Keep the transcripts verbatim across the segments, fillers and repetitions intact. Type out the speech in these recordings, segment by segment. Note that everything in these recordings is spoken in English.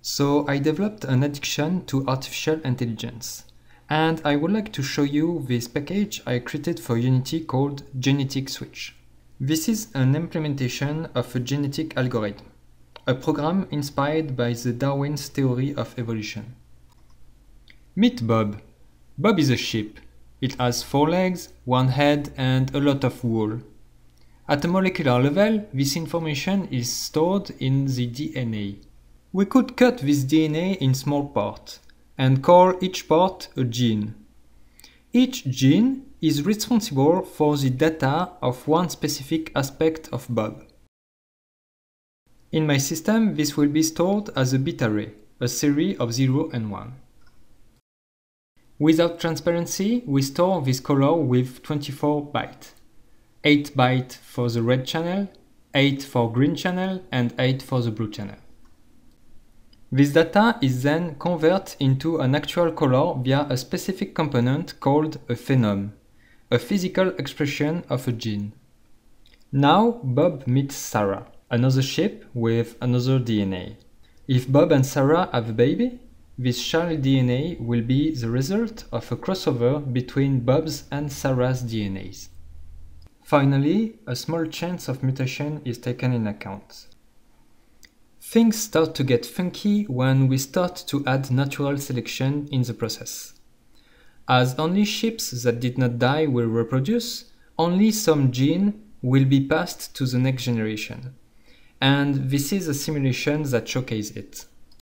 So I developed an addiction to artificial intelligence, and I would like to show you this package I created for Unity called Genetic Switch. This is an implementation of a genetic algorithm, a program inspired by the Darwin's theory of evolution. Meet Bob. Bob is a sheep. It has four legs, one head, and a lot of wool. At a molecular level, this information is stored in the D N A. We could cut this D N A in small parts and call each part a gene. Each gene is responsible for the data of one specific aspect of Bob. In my system, this will be stored as a bit array, a series of zero and one. Without transparency, we store this color with twenty-four bytes. eight bytes for the red channel, eight for green channel, and eight for the blue channel. This data is then converted into an actual color via a specific component called a phenome, a physical expression of a gene. Now Bob meets Sarah, another sheep with another D N A. If Bob and Sarah have a baby, this child D N A will be the result of a crossover between Bob's and Sarah's D N As. Finally, a small chance of mutation is taken in account. Things start to get funky when we start to add natural selection in the process. As only sheep that did not die will reproduce, only some gene will be passed to the next generation. And this is a simulation that showcases it.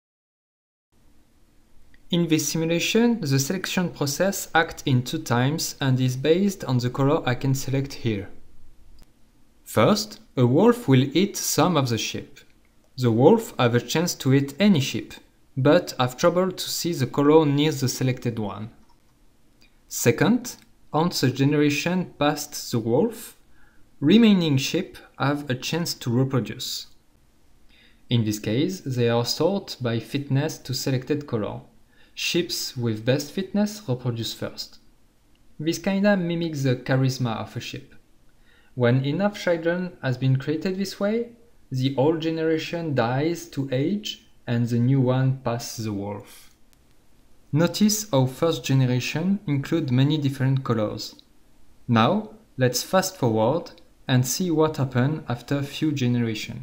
In this simulation, the selection process acts in two times and is based on the color I can select here. First, a wolf will eat some of the sheep. The wolf have a chance to eat any sheep, but have trouble to see the color near the selected one. Second, once a generation past the wolf, remaining sheep have a chance to reproduce. In this case, they are sorted by fitness to selected color. Sheep with best fitness reproduce first. This kinda mimics the charisma of a sheep. When enough children has been created this way, the old generation dies to age and the new one passes the wolf. Notice how first generation include many different colors. Now, let's fast forward and see what happened after a few generations.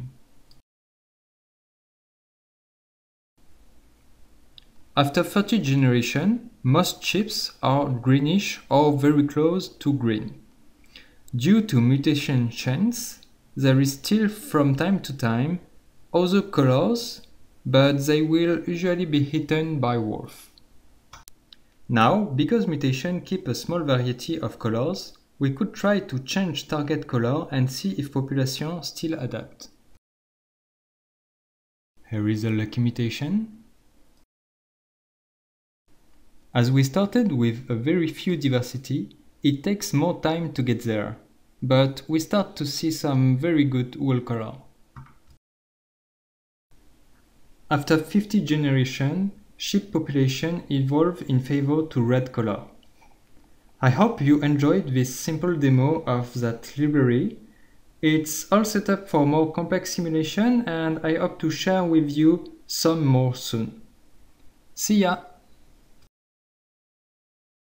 After thirty generations, most sheep are greenish or very close to green. Due to mutation chains, there is still from time to time other colors, but they will usually be eaten by wolf. Now, because mutation keep a small variety of colors, we could try to change target color and see if population still adapt. Here is a lucky mutation. As we started with a very few diversity, it takes more time to get there, but we start to see some very good wool color. After fifty generations, sheep population evolved in favor to red color. I hope you enjoyed this simple demo of that library. It's all set up for more complex simulation and I hope to share with you some more soon. See ya!